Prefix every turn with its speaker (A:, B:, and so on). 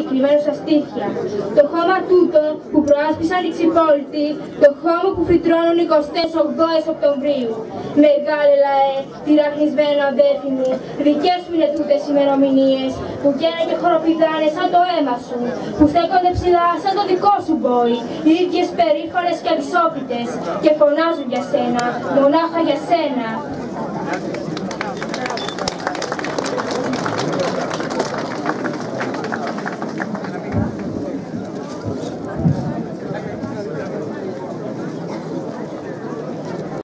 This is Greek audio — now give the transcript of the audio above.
A: κρυμμένο στα στήθια. Το χώμα τούτο που προάσπισαν οι ξυπόλοιτοι, το χώμα που φυτρώνουν 28 Οκτωβρίου. Μεγάλε λαέ, τυραχνισμένο αδέρφη μου, δικές σου είναι τούτες ημερομηνίες, που καίνε και χοροπηδάνε σαν το αίμα σου, που στέκονται ψηλά σαν το δικό σου μπόι, οι ίδιες περίφανες και αδυσόπιτες, και φωνάζουν για σένα, μονάχα για σένα.